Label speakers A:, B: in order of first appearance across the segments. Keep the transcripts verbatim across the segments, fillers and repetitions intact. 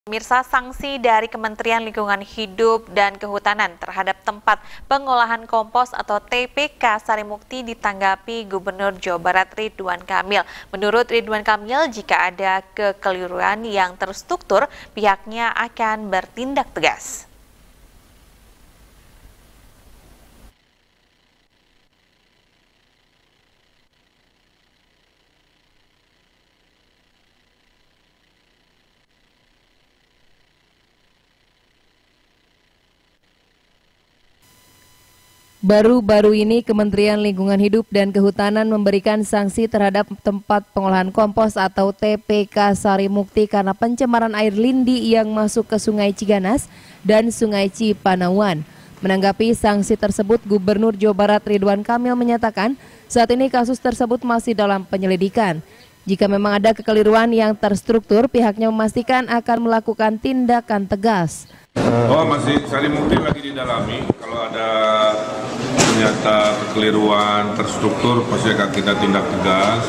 A: Pemirsa, sanksi dari Kementerian Lingkungan Hidup dan Kehutanan terhadap tempat pengolahan kompos atau T P K Sarimukti ditanggapi Gubernur Jawa Barat Ridwan Kamil. Menurut Ridwan Kamil, jika ada kekeliruan yang terstruktur, pihaknya akan bertindak tegas.
B: Baru-baru ini Kementerian Lingkungan Hidup dan Kehutanan memberikan sanksi terhadap tempat pengolahan kompos atau T P K Sarimukti karena pencemaran air lindi yang masuk ke Sungai Ciganas dan Sungai Cipanauan. Menanggapi sanksi tersebut, Gubernur Jawa Barat Ridwan Kamil menyatakan saat ini kasus tersebut masih dalam penyelidikan. Jika memang ada kekeliruan yang terstruktur, pihaknya memastikan akan melakukan tindakan tegas.
C: Oh, masih Sarimukti lagi didalami. Kalau ada ternyata kekeliruan terstruktur, pasti akan kita tindak tegas.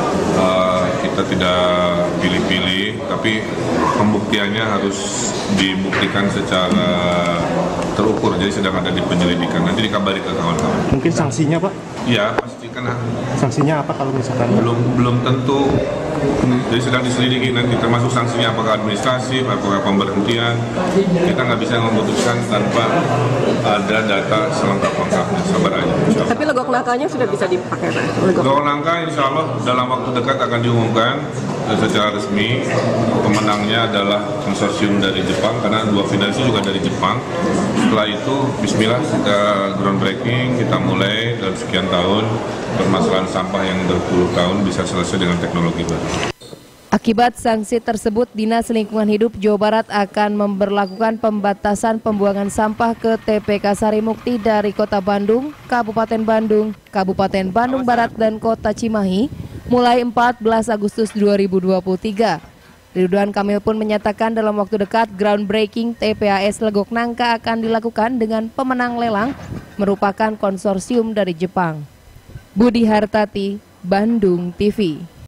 C: Uh, kita tidak pilih-pilih, tapi pembuktiannya harus dibuktikan secara terukur. Jadi sedang ada di penyelidikan. Nanti dikabari ke kawan-kawan.
D: Mungkin sanksinya, Pak?
C: Ya, pasti kan.
D: Sanksinya apa kalau misalkan?
C: Belum belum tentu. Jadi sedang diselidiki nanti, termasuk sanksinya apakah administrasi, apakah pemberhentian. Kita nggak bisa memutuskan tanpa ada data selengkap-lengkapnya. Sabar aja.
E: Tapi legok langkahnya sudah bisa dipakai, Pak?
C: Legok langkah insya Allah dalam waktu dekat akan diumumkan secara resmi. Pemenangnya adalah konsorsium dari Jepang, karena dua finalis juga dari Jepang. Setelah itu, bismillah, kita groundbreaking, kita mulai dalam sekian tahun permasalahan sampah yang berpuluh tahun bisa selesai dengan teknologi baru.
B: Akibat sanksi tersebut, Dinas Lingkungan Hidup Jawa Barat akan memberlakukan pembatasan pembuangan sampah ke T P K Sarimukti dari Kota Bandung, Kabupaten Bandung, Kabupaten Bandung Barat, dan Kota Cimahi mulai empat belas Agustus dua ribu dua puluh tiga. Ridwan Kamil pun menyatakan dalam waktu dekat groundbreaking T P A S Legok Nangka akan dilakukan dengan pemenang lelang merupakan konsorsium dari Jepang. Budi Hartati, Bandung T V.